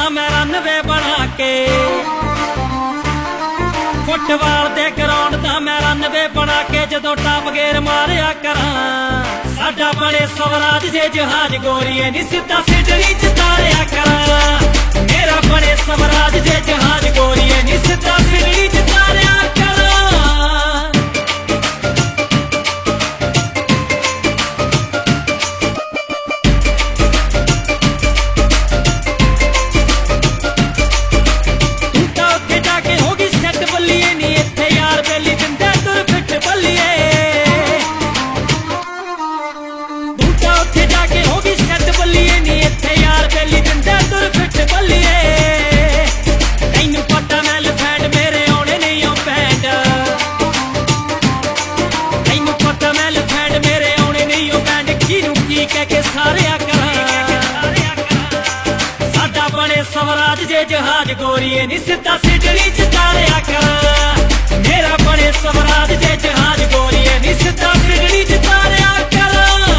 मैं 99 बना के, फुटबाल दे ग्राउंड दा मैं 99 बना के जदों टॉप गेयर मारिया करा। साडा बने स्वराज जे जहाज गोरीए नी सीधा सिडनी च तारिया करा। मेरा बने स्वराज जे जहाज गोरीए नी सीधा सिडनी च तारिया करा। स्वराज जे जहाज गोरीए नी सीधा सिडनी च तारिया करा। मेरा बने स्वराज जे जहाज गोरीए नी सीधा सिडनी च तारिया करा।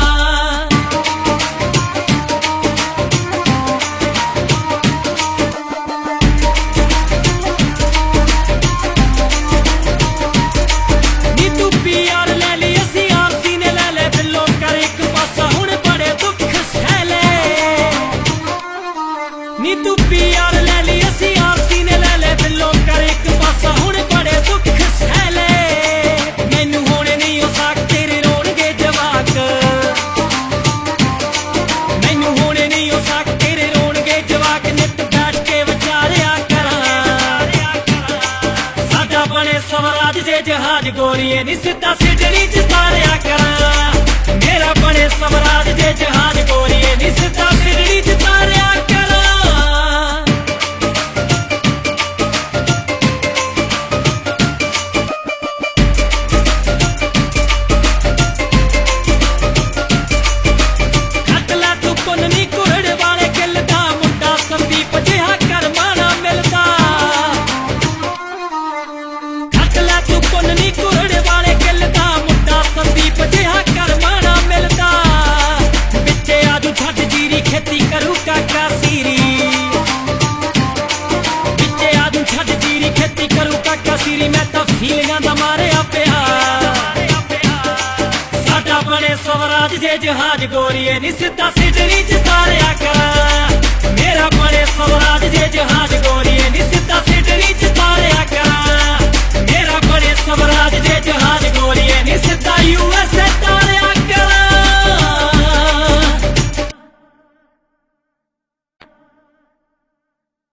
नी तू पीआर ले ली असी आरसी ने ले ले बिल्लो कर एक पासा हुण बड़े दुख सहले। नी तू पीआर ले ली असी आरसी ने ले ले बिल्लो कर एक पासा हुण बड़े दुख सहले। मैनू होने नहीं हो सक तेरे रोणगे जवाक, मैनू होने नहीं हो सक तेरे रोणगे जवाक। नित बैठ के विचारिया करा। साडा बने स्वराज जे जहाज गोरीए नी सीधा सिडनी च तारिया करा। मेरा बने स्वराज जे जहाज गोरीए नी सीधा सिडनी च तारिया करा। स्वराज जे जहाज गोरीए नी सीधा सिडनी च तारिया करा। मेरा बने स्वराज जे जहाज गोरीए